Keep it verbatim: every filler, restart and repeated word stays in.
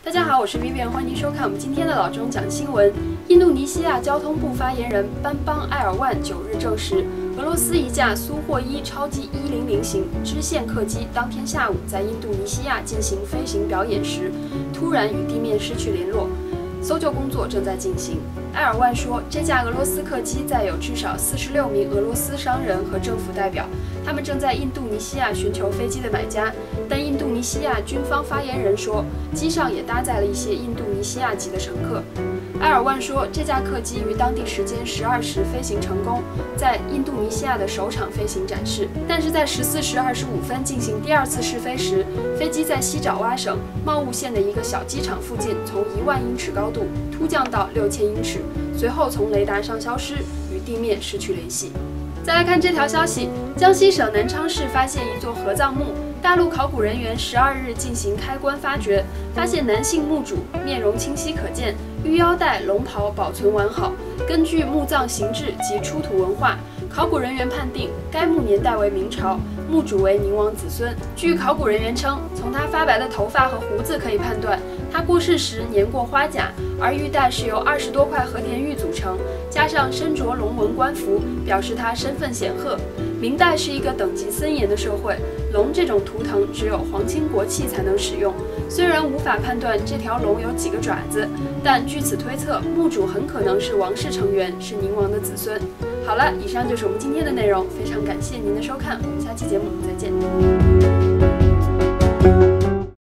大家好，我是 Vivian， 欢迎收看我们今天的老钟讲新闻。印度尼西亚交通部发言人班邦埃尔万九日证实，俄罗斯一架苏霍伊超级一零零型支线客机当天下午在印度尼西亚进行飞行表演时，突然与地面失去联络，搜救工作正在进行。埃尔万说，这架俄罗斯客机载有至少四十六名俄罗斯商人和政府代表，他们正在印度尼西亚寻求飞机的买家。但印度尼西亚军方发言人说，机上也搭载了一些印度尼西亚籍的乘客。埃尔万说，这架客机于当地时间十二时飞行成功，在印度尼西亚的首场飞行展示。但是在十四时二十五分进行第二次试飞时，飞机在西爪哇省茂雾县的一个小机场附近从一万英尺高度突降到六千英尺，随后从雷达上消失，与地面失去联系。再来看这条消息，江西省南昌市发现一座合葬墓。大陆考古人员十二日进行开棺发掘，发现男性墓主面容清晰可见，玉腰带、龙袍保存完好。根据墓葬形制及出土文化，考古人员判定该墓年代为明朝，墓主为宁王子孙。据考古人员称，从他发白的头发和胡子可以判断，他过世时年过花甲，而玉带是由二十多块和田玉组成，加上身着龙纹官服，表示他身份显赫。明代是一个等级森严的社会，龙这种图腾只有皇亲国戚才能使用。虽然无法判断这条龙有几个爪子，但据此推测，墓主很可能是王室成员，是宁王的子孙。好了，以上就是我们今天的内容，非常感谢您的收看，我们下期节目再见。